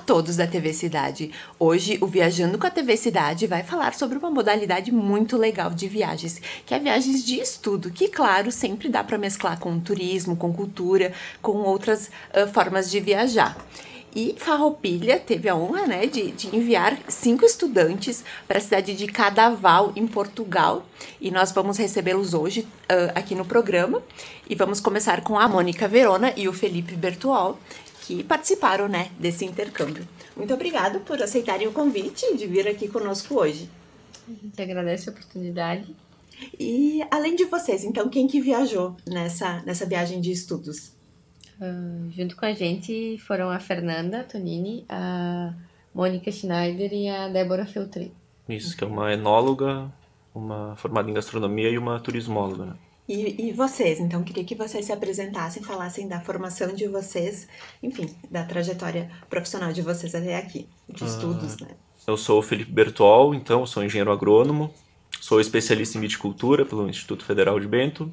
todos da TV Cidade. Hoje, o Viajando com a TV Cidade vai falar sobre uma modalidade muito legal de viagens, que é viagens de estudo, que, claro, sempre dá para mesclar com turismo, com cultura, com outras formas de viajar. E Farroupilha teve a honra, né, de enviar 5 estudantes para a cidade de Cadaval, em Portugal. E nós vamos recebê-los hoje aqui no programa. E vamos começar com a Mônica Verona e o Felipe Bertuol, que participaram, né, desse intercâmbio. Muito obrigado por aceitarem o convite de vir aqui conosco hoje. A gente agradece a oportunidade. E além de vocês, então, quem que viajou nessa viagem de estudos? Junto com a gente foram a Fernanda Tonini, a Mônica Schneider e a Débora Feltri. Isso, que é uma enóloga, uma formada em gastronomia e uma turismóloga, né? E vocês, então, queria que vocês se apresentassem, falassem da formação de vocês, enfim, da trajetória profissional de vocês até aqui, de estudos, né? Eu sou o Felipe Bertuol, então, sou engenheiro agrônomo, sou especialista em viticultura pelo Instituto Federal de Bento,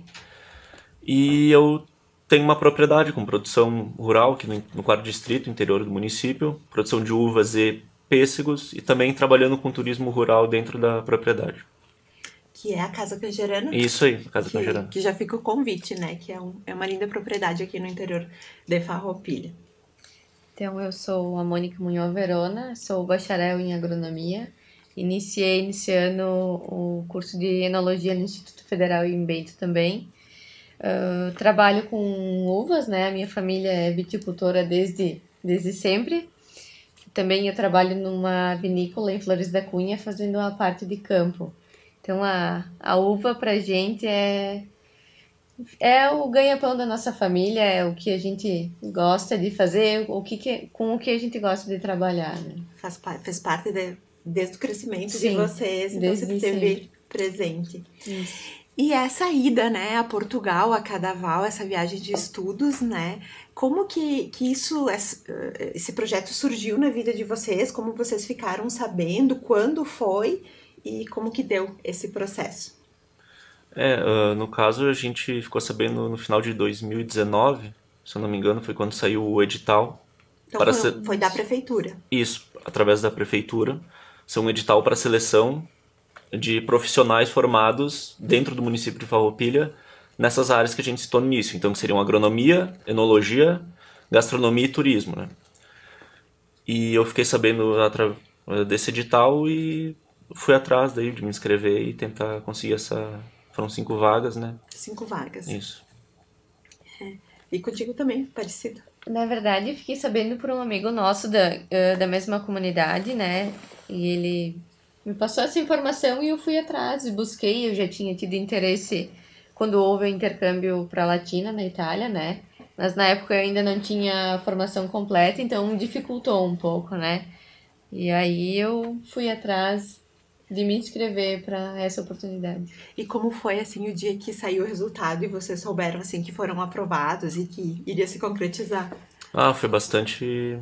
e eu tenho uma propriedade com produção rural aqui no 4º distrito, interior do município, produção de uvas e pêssegos, e também trabalhando com turismo rural dentro da propriedade. Que é a Casa Canjerana. Isso aí, a Casa Canjerana. Que já fica o convite, né? Que é uma linda propriedade aqui no interior de Farroupilha. Então, eu sou a Mônica Munhoz Verona, sou bacharel em agronomia. Iniciei esse ano o curso de enologia no Instituto Federal em Bento também. Trabalho com uvas, né? A minha família é viticultora desde sempre. Também eu trabalho numa vinícola em Flores da Cunha, fazendo uma parte de campo. Então, a uva pra gente é o ganha-pão da nossa família, é o que a gente gosta de fazer, com o que a gente gosta de trabalhar, né? Fez parte desde o crescimento Sim, de vocês, então sempre esteve presente. Isso. E essa ida, né, a Portugal, a Cadaval, essa viagem de estudos, né, como que esse projeto surgiu na vida de vocês, como vocês ficaram sabendo, quando foi e como que deu esse processo? No caso, a gente ficou sabendo no final de 2019, se eu não me engano, foi quando saiu o edital. Então foi da prefeitura? Isso, através da prefeitura. São um edital para seleção de profissionais formados dentro do município de Farroupilha nessas áreas que a gente citou no início. Então, que seriam agronomia, enologia, gastronomia e turismo, né? E eu fiquei sabendo desse edital e fui atrás daí de me inscrever e tentar conseguir Foram 5 vagas, né? 5 vagas. Isso. E contigo também, parecido? Na verdade, eu fiquei sabendo por um amigo nosso da mesma comunidade, né? E ele me passou essa informação e eu fui atrás e busquei. Eu já tinha tido interesse quando houve o intercâmbio para a Latina, na Itália, né? Mas na época eu ainda não tinha a formação completa, então dificultou um pouco, né? E aí eu fui atrás de me inscrever para essa oportunidade. E como foi, assim, o dia que saiu o resultado e vocês souberam, assim, que foram aprovados e que iria se concretizar? Foi bastante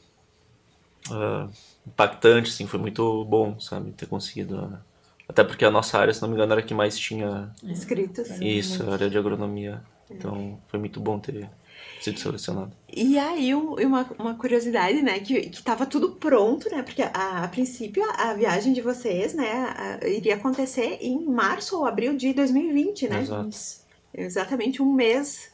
impactante, assim, foi muito bom, sabe, ter conseguido. Até porque a nossa área, se não me engano, era a que mais tinha inscritos. Isso, a área de agronomia. Então foi muito bom ter sido selecionado. E aí uma curiosidade, né, que estava tudo pronto, né, porque a princípio a viagem de vocês, né, iria acontecer em março ou abril de 2020, né? Exato. Exatamente um mês,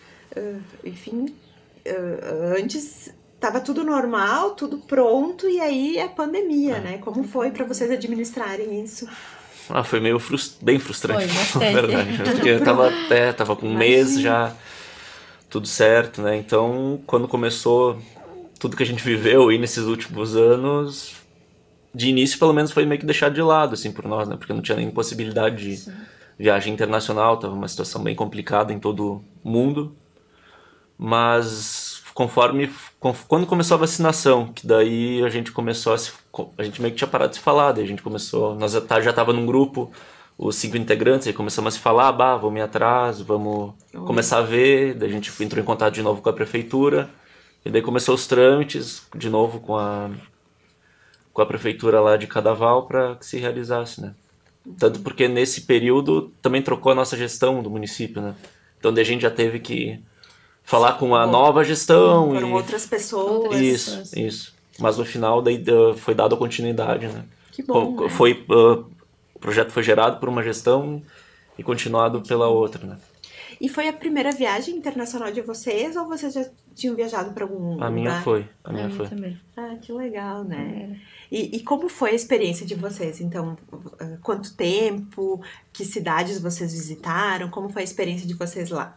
antes estava tudo normal, tudo pronto, e aí a pandemia, né? Como foi para vocês administrarem isso? Foi meio bem frustrante, foi, na verdade. Porque tava com um mês já, tudo certo, né? Então, quando começou tudo que a gente viveu aí nesses últimos anos, de início, pelo menos, foi meio que deixado de lado, assim, por nós, né? Porque não tinha nem possibilidade de viagem internacional, tava uma situação bem complicada em todo o mundo. Mas quando começou a vacinação, que daí a gente começou a gente meio que tinha parado de se falar, daí a gente começou, nós já tava num grupo, os 5 integrantes, aí começamos a se falar, vamos ir atrás, vamos começar a ver, daí a gente entrou em contato de novo com a prefeitura, e daí começou os trâmites, de novo com a prefeitura lá de Cadaval, para que se realizasse, né? Tanto porque nesse período também trocou a nossa gestão do município, né? Então daí a gente já teve que falar com a nova gestão. Foram outras pessoas. Isso. Mas no final daí foi dada a continuidade, né? Que bom, né? O projeto foi gerado por uma gestão e continuado pela outra, né? E foi a primeira viagem internacional de vocês ou vocês já tinham viajado para algum lugar? A minha foi. Também. Ah, que legal, né? E como foi a experiência de vocês? Então, quanto tempo? Que cidades vocês visitaram? Como foi a experiência de vocês lá?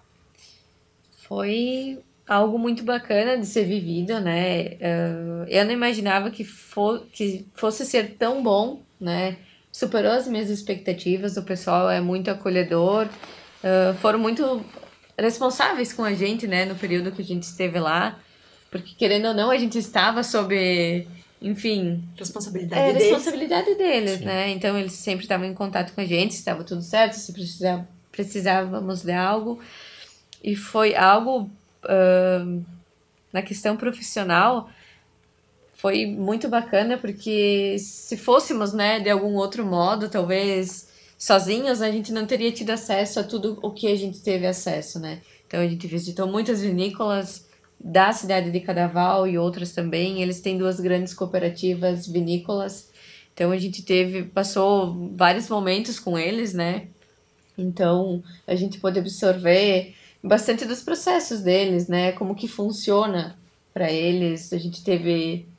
Foi algo muito bacana de ser vivido, né? Eu não imaginava que fosse ser tão bom, né? Superou as minhas expectativas, o pessoal é muito acolhedor, foram muito responsáveis com a gente, né? No período que a gente esteve lá, porque querendo ou não, a gente estava sob, enfim, Responsabilidade deles? responsabilidade deles, né? Então eles sempre estavam em contato com a gente, se estava tudo certo, se precisávamos de algo. E foi algo, na questão profissional, foi muito bacana, porque se fôssemos, né, de algum outro modo, talvez sozinhos, a gente não teria tido acesso a tudo o que a gente teve acesso, né? Então a gente visitou muitas vinícolas da cidade de Cadaval e outras também. Eles têm 2 grandes cooperativas vinícolas. Então a gente passou vários momentos com eles, né? Então a gente pôde absorver bastante dos processos deles, né? Como que funciona para eles. A gente teve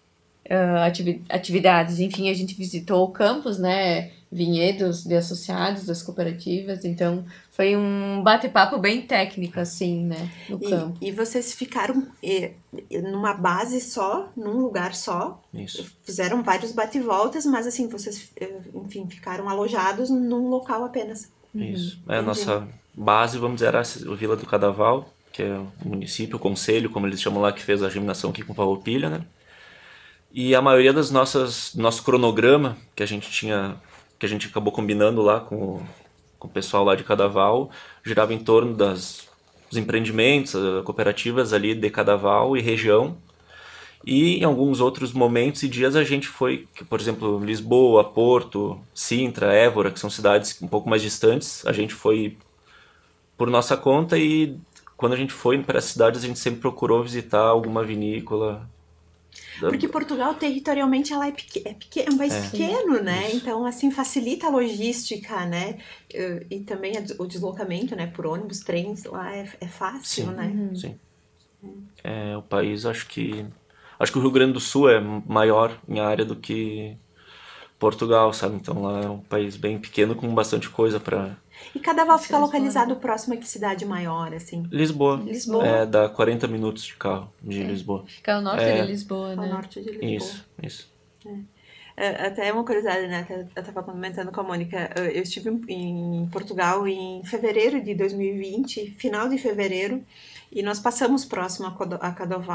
atividades, enfim, a gente visitou o campus, né? Vinhedos de associados das cooperativas. Então foi um bate-papo bem técnico, assim, né? No campo. E vocês ficaram numa base só, num lugar só? Isso. Fizeram vários bate-voltas, mas assim, vocês, enfim, ficaram alojados num local apenas. Isso. A nossa base, vamos dizer, era a Vila do Cadaval, que é o município, o conselho, como eles chamam lá, que fez a germinação aqui com Farroupilha, né? E a maioria das nosso cronograma que a gente acabou combinando lá com o pessoal lá de Cadaval, girava em torno dos empreendimentos, cooperativas ali de Cadaval e região. E em alguns outros momentos e dias a gente foi, por exemplo, Lisboa, Porto, Sintra, Évora, que são cidades um pouco mais distantes. A gente foi por nossa conta e quando a gente foi para as cidades a gente sempre procurou visitar alguma vinícola. Porque Portugal, territorialmente, ela é um país pequeno, né? Isso. Então, assim, facilita a logística, né? E também o deslocamento, né? Por ônibus, trens, lá é fácil, Sim, né? sim. O país, acho que o Rio Grande do Sul é maior em área do que Portugal, sabe? Então lá é um país bem pequeno com bastante coisa para... E Cadaval fica localizado próximo a que cidade maior, assim? Lisboa. Lisboa. Dá 40 minutos de carro de Lisboa. Fica ao norte de Lisboa, né? Ao norte de Lisboa. Isso. Até uma curiosidade, né? Eu estava comentando com a Mônica. Eu estive em Portugal em fevereiro de 2020, final de fevereiro, e nós passamos próximo a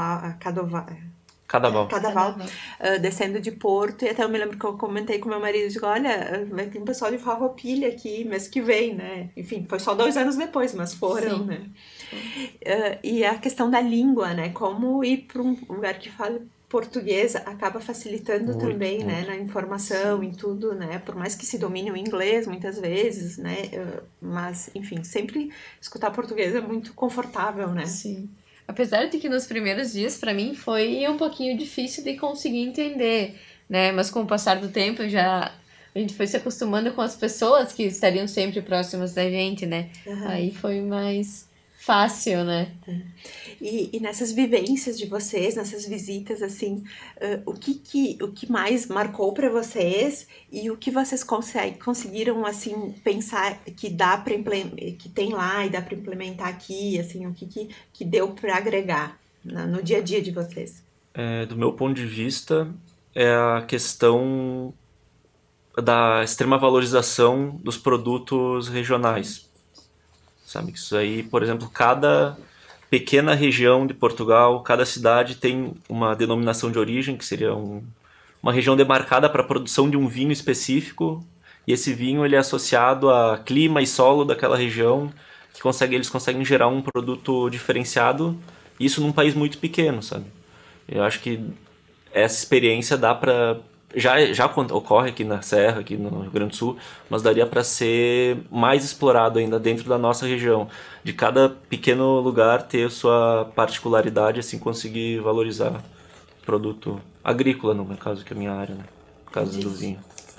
Cadaval, descendo de Porto, e até eu me lembro que eu comentei com meu marido, digo, olha, vai ter um pessoal de Farroupilha aqui mês que vem, né? Enfim, foi só 2 anos depois, mas foram, Sim. né? E a questão da língua, né? Como ir para um lugar que fala português acaba facilitando Muito, também, muito. né? Na informação, em tudo, né? Por mais que se domine o inglês muitas vezes, né? Mas, enfim, sempre escutar português é muito confortável, né? Sim. Apesar de que nos primeiros dias, para mim, foi um pouquinho difícil de conseguir entender, né? Mas com o passar do tempo, a gente foi se acostumando com as pessoas que estariam sempre próximas da gente, né? Aí foi mais fácil, né? E nessas vivências de vocês, nessas visitas, assim, o que mais marcou para vocês e o que vocês conseguiram, assim, pensar que dá para que tem lá e dá para implementar aqui, assim, o que deu para agregar no dia a dia de vocês? Do meu ponto de vista, é a questão da extrema valorização dos produtos regionais. Sabe que isso aí, por exemplo, cada pequena região de Portugal, cada cidade tem uma denominação de origem, que seria uma região demarcada para a produção de um vinho específico, e esse vinho ele é associado a clima e solo daquela região, eles conseguem gerar um produto diferenciado, isso num país muito pequeno, sabe? Eu acho que essa experiência dá para... Já ocorre aqui na Serra, aqui no Rio Grande do Sul, mas daria para ser mais explorado ainda dentro da nossa região. De cada pequeno lugar ter sua particularidade, assim conseguir valorizar o produto agrícola, no caso, que é a minha área, né? No caso do vinho.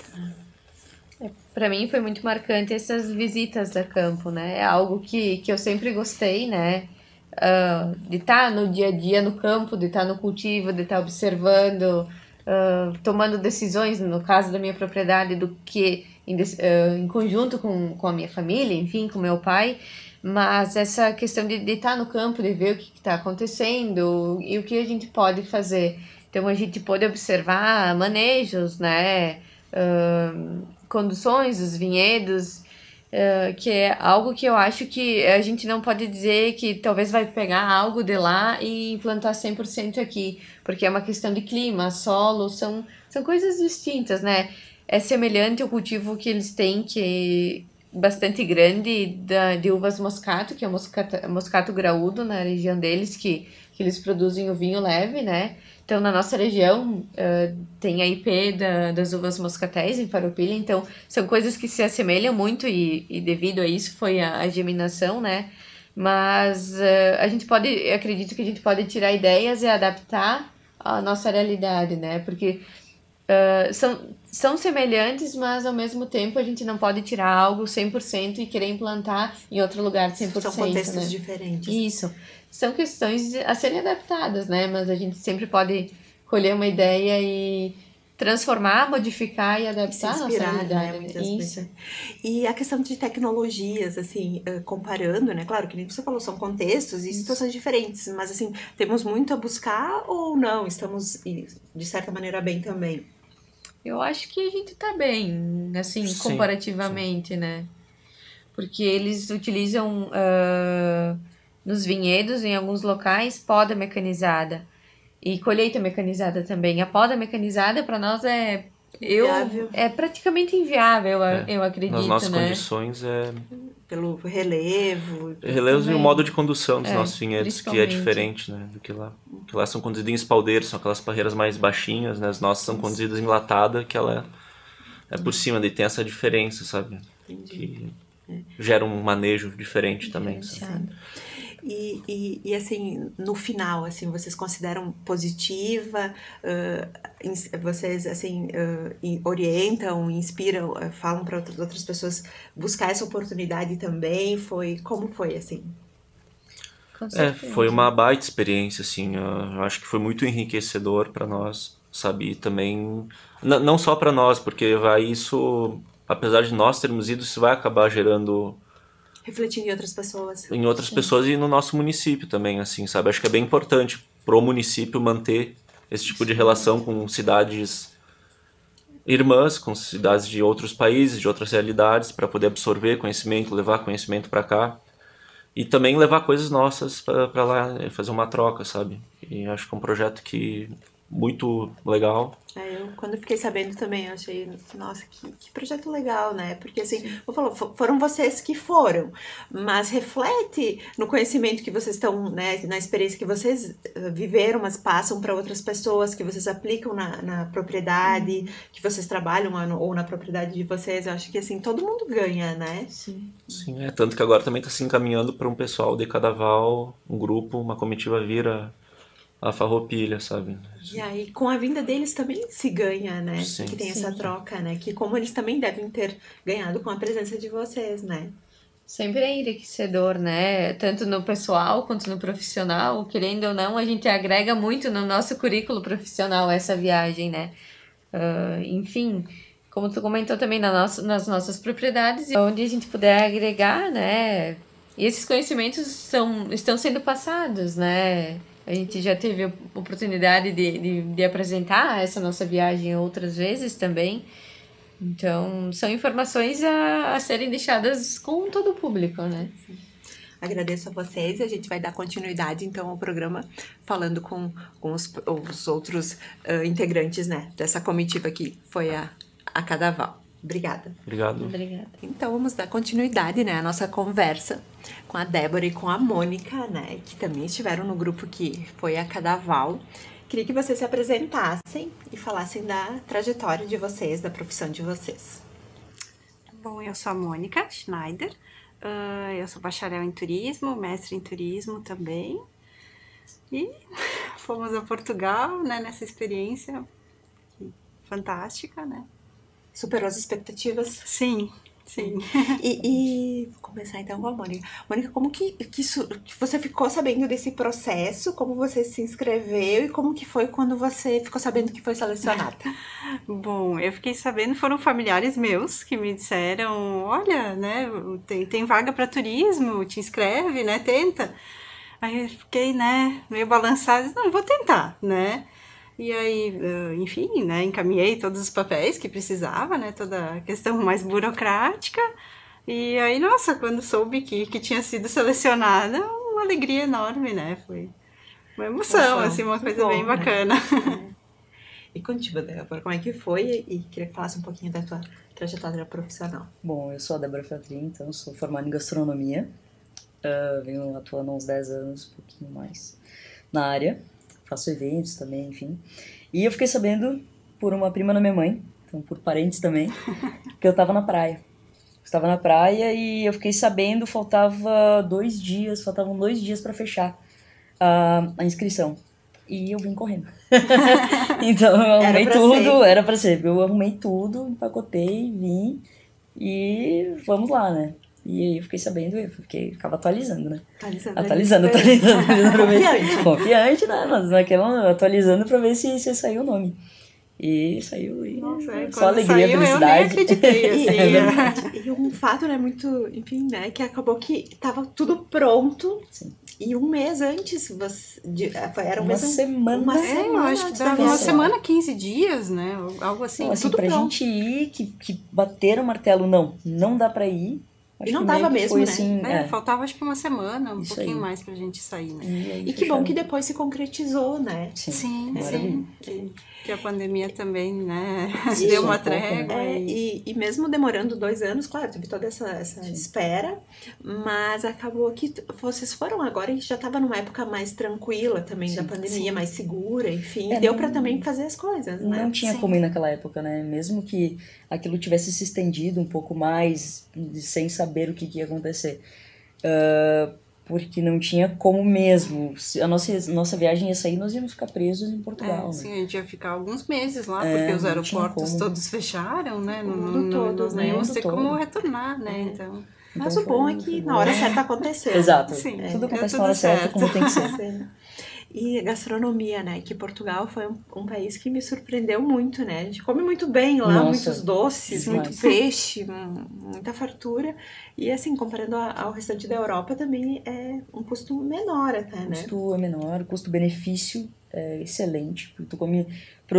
Para mim foi muito marcante essas visitas a campo, né? É algo que eu sempre gostei, né? De estar no dia a dia no campo, de estar no cultivo, de estar observando, tomando decisões, no caso da minha propriedade, do que em conjunto com a minha família, enfim, com meu pai. Mas essa questão de estar no campo, de ver o que está acontecendo e o que a gente pode fazer. Então a gente pode observar manejos, né? Conduções dos vinhedos, que é algo que eu acho que a gente não pode dizer que talvez vai pegar algo de lá e implantar 100% aqui, porque é uma questão de clima, solo, são coisas distintas, né? É semelhante ao cultivo que eles têm, que é bastante grande, de uvas moscato, que é moscato graúdo na região deles, que eles produzem o vinho leve, né? Então, na nossa região, tem a IP das uvas moscatéis em Farroupilha, então são coisas que se assemelham muito e devido a isso foi a geminação, né? Mas a gente pode, acredito que a gente pode tirar ideias e adaptar à nossa realidade, né? Porque são semelhantes, mas ao mesmo tempo a gente não pode tirar algo 100% e querer implantar em outro lugar 100%. São contextos né? diferentes. Isso. São questões a serem adaptadas, né? Mas a gente sempre pode colher uma ideia e transformar, modificar e adaptar a nossa realidade. Né? Isso. E a questão de tecnologias, assim, comparando, né? Claro que nem você falou, são contextos e situações diferentes, mas assim, temos muito a buscar ou não? Estamos, de certa maneira, bem também? Eu acho que a gente tá bem, assim, Sim, comparativamente, né? Porque eles utilizam nos vinhedos, em alguns locais, poda mecanizada e colheita mecanizada também. A poda mecanizada para nós é Inviável. é praticamente inviável, eu acredito, Nas nossas né? condições Pelo relevo. Relevos e o Também. modo de condução dos nossos vinhedos, que é principalmente. diferente, né, do que lá. Que lá são conduzidos em espaldeiros, são aquelas parreiras mais baixinhas, né? As nossas são conduzidas em latada, que ela é por cima, daí tem essa diferença, sabe? Entendi. Que gera um manejo diferente também, sabe? Diferenciado. E assim, no final, assim, vocês consideram positiva? Vocês, assim, orientam, inspiram, falam para outras pessoas buscar essa oportunidade também? Como foi, assim? Com certeza. Foi uma baita experiência, assim, eu acho que foi muito enriquecedor para nós, sabe? E também, não só para nós, porque isso, apesar de nós termos ido, isso vai acabar gerando Refletindo em outras pessoas. em outras pessoas e no nosso município também, assim, sabe? Acho que é bem importante pro município manter esse tipo de relação com cidades irmãs, com cidades de outros países, de outras realidades, para poder absorver conhecimento, levar conhecimento para cá e também levar coisas nossas para lá, fazer uma troca, sabe? E acho que é um projeto que muito legal. Eu, quando fiquei sabendo também, eu achei, nossa, que projeto legal, né? Porque, assim, vou falar, foram vocês que foram, mas reflete no conhecimento que vocês estão, né? Na experiência que vocês viveram, mas passam para outras pessoas, que vocês aplicam na propriedade, que vocês trabalham ou na propriedade de vocês. Eu acho que, assim, todo mundo ganha, né? Sim. Sim, tanto que agora também está se encaminhando para um pessoal de Cadaval, um grupo, uma comitiva vira a Farroupilha, sabe? E aí, com a vinda deles também se ganha, né? Sim. Que tem essa Sim. troca, né? Que como eles também devem ter ganhado com a presença de vocês, né? Sempre é enriquecedor, né? Tanto no pessoal quanto no profissional. Querendo ou não, a gente agrega muito no nosso currículo profissional essa viagem, né? Enfim, como tu comentou também nas nossas propriedades, onde a gente puder agregar, né? E esses conhecimentos estão sendo passados, né? A gente já teve a oportunidade de apresentar essa nossa viagem outras vezes também. Então, são informações a serem deixadas com todo o público, né? Agradeço a vocês e a gente vai dar continuidade, então, ao programa, falando com os outros integrantes, né? Dessa comitiva que foi a Cadaval. Obrigada. Obrigado. Obrigada. Então, vamos dar continuidade, né, à nossa conversa com a Débora e com a Mônica, né, que também estiveram no grupo que foi a Cadaval. Queria que vocês se apresentassem e falassem da trajetória de vocês, da profissão de vocês. Bom, eu sou a Mônica Schneider, eu sou bacharel em turismo, mestre em turismo também. E fomos a Portugal, né, nessa experiência fantástica, né? Superou as expectativas? Sim, sim. E vou começar então com a Mônica. Mônica, como que você ficou sabendo desse processo? Como você se inscreveu e como que foi quando você ficou sabendo que foi selecionada? Bom, eu fiquei sabendo, foram familiares meus que me disseram, olha, né, tem vaga para turismo, te inscreve, né, tenta. Aí eu fiquei, né, meio balançada, não, vou tentar, né. E aí, enfim, né, encaminhei todos os papéis que precisava, né, toda a questão mais burocrática. E aí, nossa, quando soube que tinha sido selecionada, uma alegria enorme, né, foi uma emoção, assim, uma coisa bom, bem né? bacana. E contigo, Débora, como é que foi? E queria que falasse um pouquinho da tua trajetória profissional. Bom, eu sou a Débora Feltrin, então sou formada em gastronomia. Venho atuando há uns 10 anos, um pouquinho mais, na área. Faço eventos também, enfim. E eu fiquei sabendo por uma prima da minha mãe, então por parentes também, que eu estava na praia. Estava na praia e eu fiquei sabendo, faltavam 2 dias para fechar a inscrição. E eu vim correndo. Então eu arrumei tudo, era pra ser. Eu arrumei tudo, empacotei, vim e vamos lá, né? E aí eu fiquei sabendo, ficava atualizando, né? Atualizando pra ver. Confiante, né? Mas naquela, atualizando pra ver se saiu o nome. E saiu, e Nossa, só alegria, saiu, felicidade. Eu nem acreditei, assim. É verdade. E um fato, né, muito, enfim, né, que acabou que tava tudo pronto. Sim. E um mês antes, era uma semana. Uma semana, eu acho que dava uma semana, 15 dias, né? Algo assim. Não, assim, tudo pra pronto. gente ir, que bateram o martelo, não dá pra ir. E não dava mesmo, foi, né? Assim, Faltava acho que uma semana, um Isso pouquinho aí. mais pra gente sair, né? E que bom que depois se concretizou, né? Sim. Que Que a pandemia também, né? Isso, Deu uma um pouco, trégua. É, e mesmo demorando 2 anos, claro, teve toda essa espera, mas acabou que vocês foram agora e já estava numa época mais tranquila também da pandemia, mais segura, enfim, deu para também fazer as coisas, né? Não tinha como ir naquela época, né? Mesmo que aquilo tivesse se estendido um pouco mais, sem saber o que ia acontecer. Porque não tinha como mesmo. A nossa viagem ia sair, nós íamos ficar presos em Portugal. Sim, né? a gente ia ficar alguns meses lá, porque os aeroportos todos fecharam, né? Nós não íamos ter como retornar, né? Então, mas o bom é que na hora certa aconteceu. Exato. Sim, tudo acontece na hora certa, como tem que ser. E gastronomia, né? Que Portugal foi um país que me surpreendeu muito, né? A gente come muito bem lá, muitos doces, demais. muito peixe, muita fartura. E assim, comparando ao restante da Europa, também é um custo menor até, né? O custo é menor, o custo-benefício é excelente. Tu come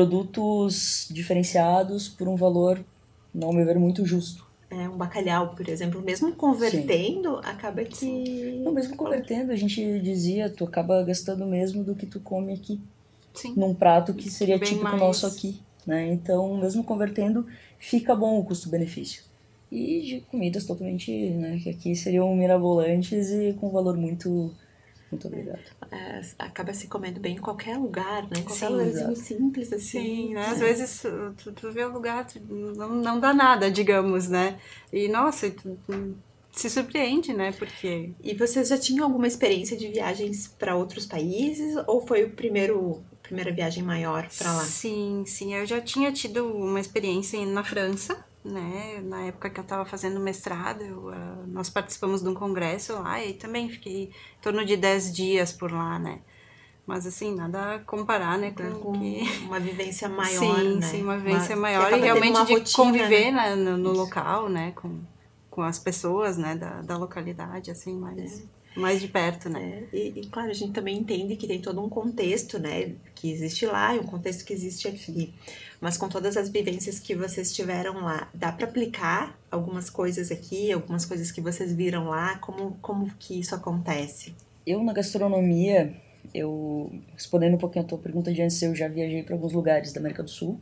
produtos diferenciados por um valor, ao meu ver, muito justo. Um bacalhau, por exemplo, mesmo convertendo, acaba que... Não, mesmo convertendo, a gente dizia, tu acaba gastando mesmo do que tu come aqui. Sim. Num prato que seria Bem típico mais. nosso aqui, né? Então, mesmo convertendo, fica bom o custo-benefício. E de comidas totalmente, né, que aqui seriam mirabolantes e com valor muito obrigado. Acaba se comendo bem em qualquer lugar, né? Qualquer Sim, lugarzinho simples, assim. Sim, né? Às vezes tu vê o lugar, não dá nada, digamos, né? E, nossa, tu se surpreende, né? Porque... E vocês já tinham alguma experiência de viagens para outros países? Ou foi a primeira viagem maior para lá? Sim, eu já tinha tido uma experiência na França, né? Na época que eu estava fazendo mestrado, nós participamos de um congresso lá e também fiquei em torno de 10 dias por lá, né? Mas assim, nada a comparar, né? Com uma vivência maior, né? Sim, uma vivência maior e realmente de rotina, conviver, né? no local, né? Com as pessoas, né? Da localidade, assim, mais de perto, né? E claro, a gente também entende que tem todo um contexto, né? Que existe lá e um contexto que existe aqui. Mas com todas as vivências que vocês tiveram lá, dá para aplicar algumas coisas aqui, algumas coisas que vocês viram lá? Como que isso acontece? Eu, na gastronomia, respondendo um pouquinho a tua pergunta de antes, eu já viajei para alguns lugares da América do Sul,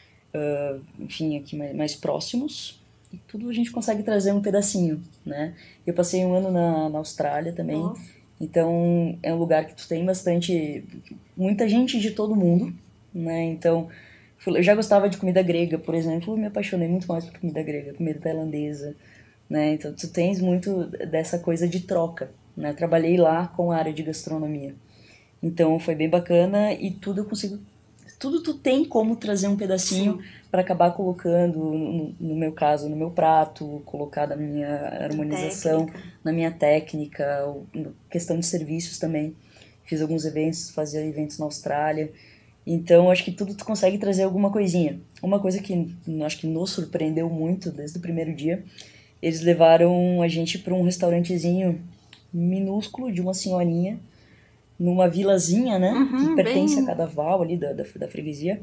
enfim, aqui mais próximos, e tudo a gente consegue trazer um pedacinho, né? Eu passei 1 ano na Austrália também. Nossa. Então é um lugar que tu tem muita gente de todo mundo, né? Então eu já gostava de comida grega, por exemplo, me apaixonei muito mais por comida grega, comida tailandesa, né? Então tu tens muito dessa coisa de troca, né? Trabalhei lá com a área de gastronomia. Então foi bem bacana e tudo eu consigo... Tudo tu tem como trazer um pedacinho para acabar colocando, no meu caso, no meu prato, colocar na minha harmonização, na minha técnica, questão de serviços também. Fiz alguns eventos, fazia eventos na Austrália. Então, acho que tudo tu consegue trazer alguma coisinha. Uma coisa que acho que nos surpreendeu muito desde o primeiro dia, eles levaram a gente para um restaurantezinho minúsculo de uma senhorinha, numa vilazinha, né, que pertence a cada val ali da freguesia.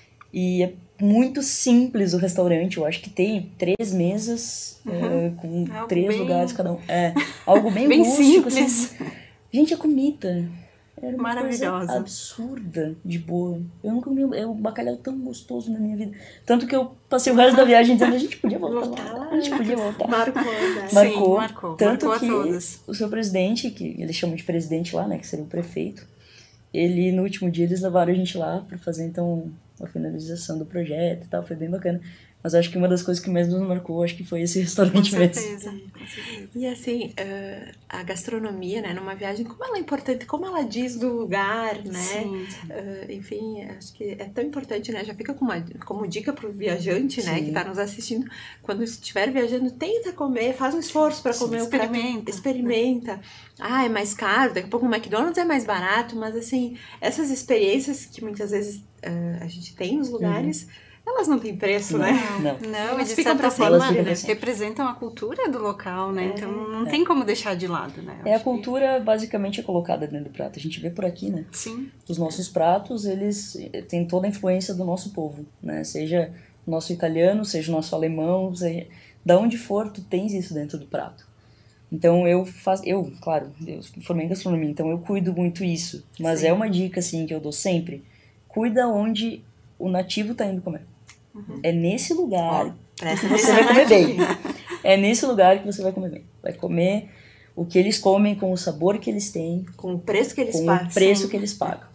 E é muito simples o restaurante, eu acho que tem 3 mesas com 3 lugares cada um. É, algo bem rústico, simples. Assim. Gente, a comida era uma Maravilhosa. coisa absurda de boa. Eu nunca comi um bacalhau tão gostoso na minha vida. Tanto que eu passei o resto da viagem dizendo, a gente podia voltar lá. A gente podia voltar. Marcou, né? Marcou. Sim, marcou. Tanto Marcou que a todos. o seu presidente, que eles chamam de presidente lá, né, que seria o prefeito, ele, no último dia, eles levaram a gente lá para fazer, então, a finalização do projeto e tal, foi bem bacana. Mas eu acho que uma das coisas que mais nos marcou, acho que foi esse restaurante Com mesmo. certeza, com certeza. E assim, a gastronomia, né, numa viagem, como ela é importante, como ela diz do lugar, né? Sim. Enfim, acho que é tão importante, né? Já fica como dica pro viajante, né, que tá nos assistindo, quando estiver viajando, tenta comer, faz um esforço para comer o prato. Experimenta. Ah, é mais caro, daqui a pouco o McDonald's é mais barato, mas assim, essas experiências que muitas vezes a gente tem nos lugares, elas não têm preço, né? Não, Elas e de ficam certa pra forma sempre, né? representam a cultura do local, né? Então não tem como deixar de lado, né? A cultura basicamente é colocada dentro do prato. A gente vê por aqui, né? Sim. Os nossos pratos, eles têm toda a influência do nosso povo, né? Seja o nosso italiano, seja o nosso alemão, seja... Da onde for, tu tens isso dentro do prato. Então claro, eu formei em gastronomia, então eu cuido muito isso. Mas é uma dica, assim, que eu dou sempre. Cuida onde o nativo tá indo comer. É nesse lugar que você vai comer bem. É nesse lugar que você vai comer bem. Vai comer o que eles comem, com o sabor que eles têm. Com o preço que eles com pagam. o preço que eles pagam.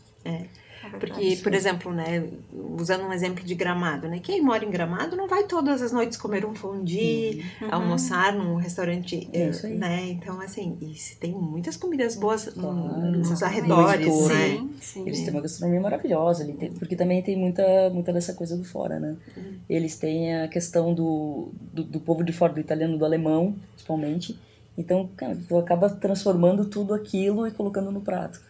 Porque, por exemplo, né, usando um exemplo de Gramado, né, quem mora em Gramado não vai todas as noites comer um fondue, almoçar num restaurante, né, então assim, e se tem muitas comidas boas nos arredores, né? Sim. Eles têm uma gastronomia maravilhosa ali, porque também tem muita dessa coisa do fora, né? Eles têm a questão do povo de fora, do italiano, do alemão, principalmente. Então, cara, tu acaba transformando tudo aquilo e colocando no prato.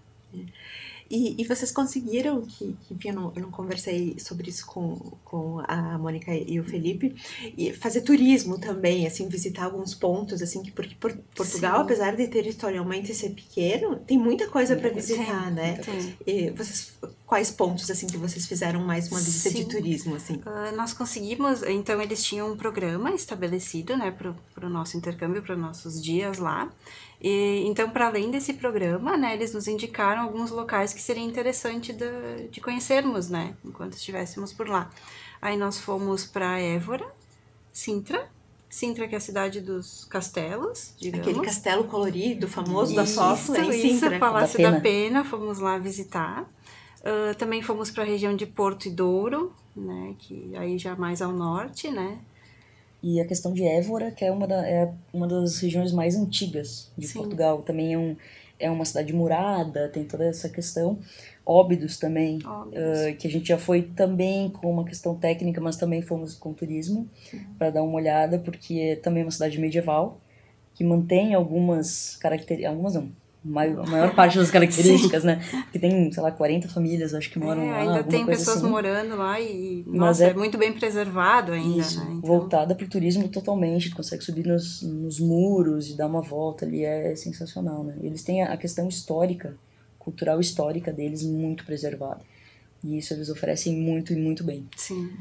E vocês conseguiram, enfim, eu não conversei sobre isso com a Mônica e o Felipe, e fazer turismo também, assim, visitar alguns pontos, assim, porque Portugal, apesar de territorialmente ser pequeno, tem muita coisa para visitar, né? E quais pontos, assim, que vocês fizeram mais uma visita de turismo, assim? Nós conseguimos, então eles tinham um programa estabelecido, né, para o nosso intercâmbio, para os nossos dias lá. E, então, para além desse programa, né, eles nos indicaram alguns locais que seria interessante de conhecermos, né, enquanto estivéssemos por lá. Aí nós fomos para Évora, Sintra, que é a cidade dos castelos, digamos. Aquele castelo colorido, famoso da Sófla, em Sintra. Palácio da Pena, fomos lá visitar. Também fomos para a região de Porto e Douro, né, que aí já mais ao norte, né. E a questão de Évora, que é uma das regiões mais antigas de Portugal. Também é uma cidade murada, tem toda essa questão. Óbidos também, que a gente já foi também com uma questão técnica, mas também fomos com turismo, para dar uma olhada, porque é também uma cidade medieval, que mantém algumas características, algumas não, a maior parte das características, né? Que tem, sei lá, 40 famílias, acho que moram lá. Ainda tem pessoas assim. morando lá e, nossa, é muito bem preservado ainda, isso, né? Então... voltada para o turismo totalmente, tu consegue subir nos muros e dar uma volta ali, é sensacional, né? Eles têm a questão histórica, cultural histórica deles muito preservada. E isso eles oferecem muito e muito bem. Sim.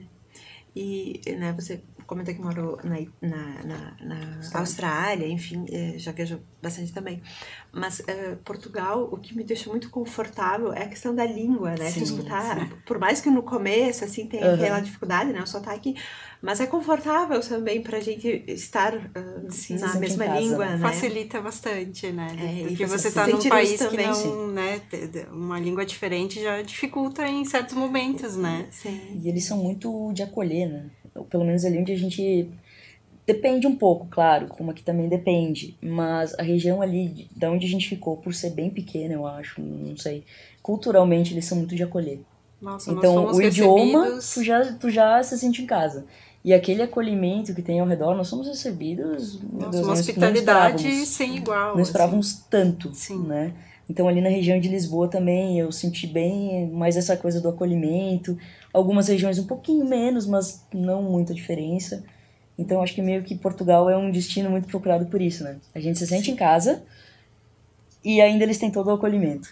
E, né, você comentou que morou na Austrália, enfim, já viajou bastante também. Mas Portugal, o que me deixou muito confortável é a questão da língua, né? Tu escutar, por mais que no começo, assim, tem aquela dificuldade, né? O sotaque, mas é confortável também pra gente estar na mesma língua, né? Facilita bastante, né? Porque você tá num país também, que não, né? Uma língua diferente já dificulta em certos momentos, né? Sim. E eles são muito de acolher, né? Pelo menos ali onde a gente Depende um pouco, claro, como aqui também depende, mas a região ali de onde a gente ficou, por ser bem pequena, eu acho, não sei, culturalmente eles são muito de acolher. Nossa, Então, nós fomos o idioma, recebidos... tu já se sente em casa. E aquele acolhimento que tem ao redor, nós somos recebidos, meu Nossa, Deus, uma não hospitalidade esperávamos, sem igual. não esperávamos tanto, Sim. né? Então, ali na região de Lisboa também, eu senti bem mais essa coisa do acolhimento. Algumas regiões um pouquinho menos, mas não muita diferença. Então, acho que meio que Portugal é um destino muito procurado por isso, né? A gente se sente em casa e ainda eles têm todo o acolhimento.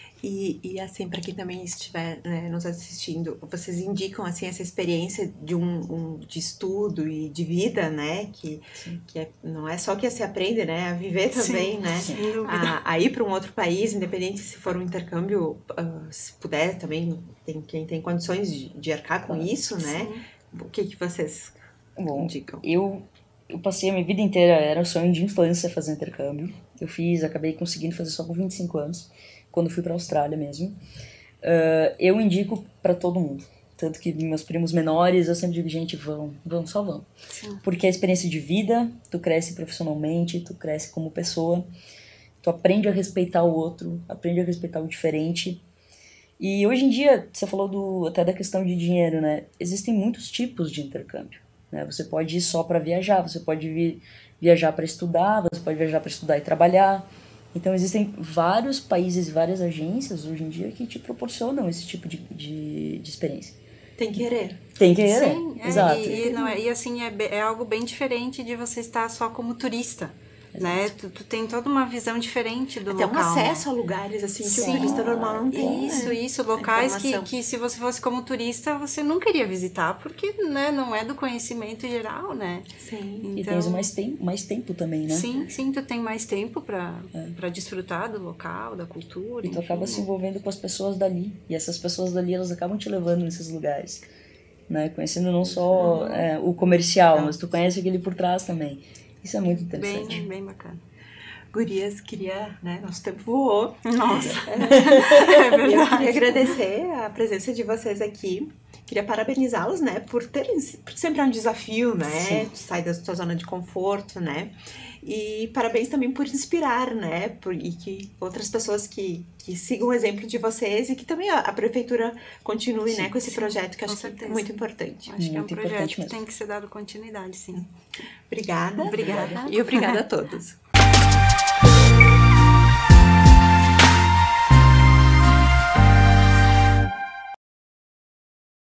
E assim, para quem também estiver, né, nos assistindo, vocês indicam assim essa experiência de de estudo e de vida, né? Que não é só que se aprende, né? A viver também, né? Sem dúvida. A ir para um outro país, independente se for um intercâmbio, se puder também, quem tem condições de arcar com isso, né? Sim. O que vocês indicam? Eu passei a minha vida inteira, era um sonho de infância fazer intercâmbio. Acabei conseguindo fazer só com 25 anos, quando fui pra Austrália mesmo. Eu indico pra todo mundo. Tanto que meus primos menores, eu sempre digo, gente, vão. Sim. Porque a experiência de vida, tu cresce profissionalmente, tu cresce como pessoa, tu aprende a respeitar o outro, aprende a respeitar o diferente. E hoje em dia, você falou até da questão de dinheiro, né? Existem muitos tipos de intercâmbio, né? Você pode ir só para viajar, você pode viajar para estudar, você pode viajar para estudar e trabalhar. Então existem vários países e várias agências hoje em dia que te proporcionam esse tipo de experiência. Tem que querer. Tem que querer, Sim, exato. E assim, é algo bem diferente de você estar só como turista. Né? Tu tem toda uma visão diferente do Até local. um acesso a lugares assim que o turista normal não tem. Isso, locais que se você fosse como turista, você não queria visitar, porque, né, não é do conhecimento geral, né? Sim. Então, E tens mais tempo também, né? Sim, tu tem mais tempo para desfrutar do local, da cultura. E tu acaba se envolvendo com as pessoas dali. E essas pessoas dali, elas acabam te levando nesses lugares. Né? Conhecendo não só o comercial, mas tu conhece aquele por trás também. Isso é muito interessante. Bem bacana. Gurias, né? Nosso tempo voou. Nossa. É verdade. Eu queria agradecer a presença de vocês aqui. Queria parabenizá-los, né? Por sempre é um desafio, né? Sim. Sair da sua zona de conforto, né? E parabéns também por inspirar, né? E que outras pessoas que sigam o exemplo de vocês e que também a prefeitura continue, né? Com esse projeto que eu acho que é muito importante. Acho que é um Muito projeto importante que mesmo. tem que ser dado continuidade, sim. Obrigada. Obrigada. E obrigada a todos.